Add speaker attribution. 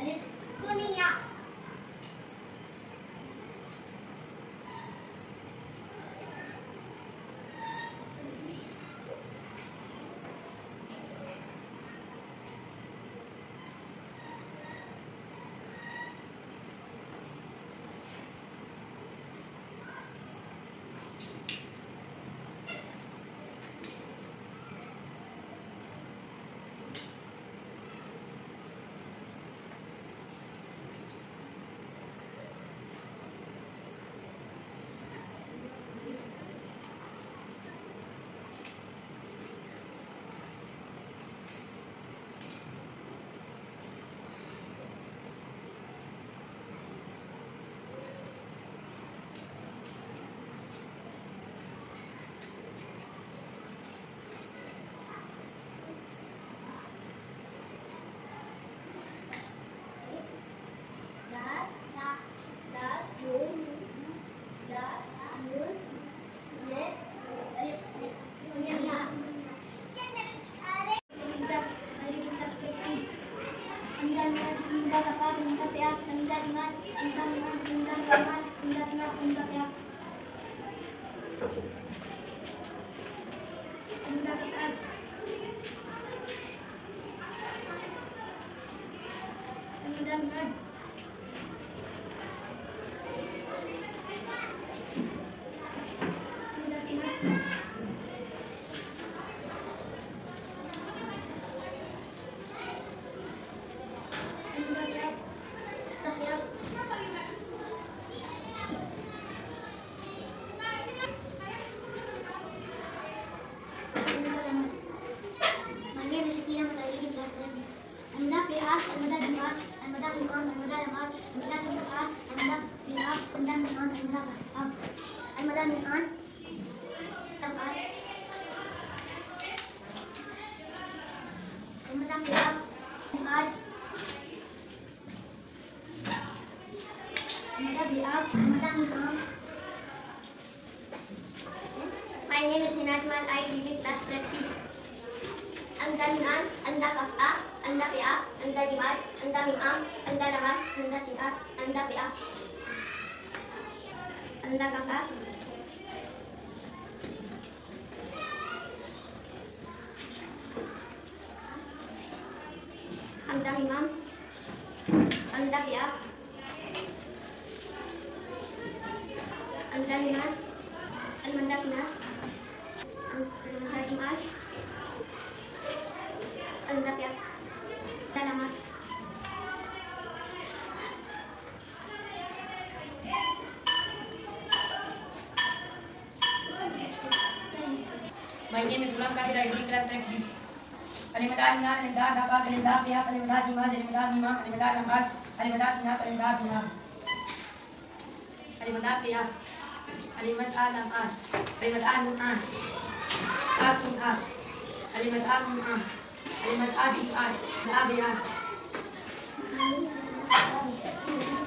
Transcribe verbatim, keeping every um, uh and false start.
Speaker 1: अलिफ दुनिया My name is Hinajmal. I live in class prep B. Anda Minan, Anda Kafa, Anda Pia, Anda Jimat, Anda Mimam, Anda Lamat, Anda Sinas, Anda Pia, Anda Kafa, Anda Mimam, Anda Pia, Anda Minan, Anda Sinas, Anda Jimat, Anda Pia, Anda Lamat.
Speaker 2: My name is Gulam Kadir. I live class prep B. Kalimantan Minan, Kalimantan Dapat, Kalimantan Pia, Kalimantan Jimat, Kalimantan Mimam, Kalimantan Lambat, Kalimantan Sinas, Kalimantan Pia, Kalimantan Pia, Kalimantan Lambat, Kalimantan Mimam, Asin As, Kalimantan Mimam, Kalimantan Jimat, Kalimantan Pia.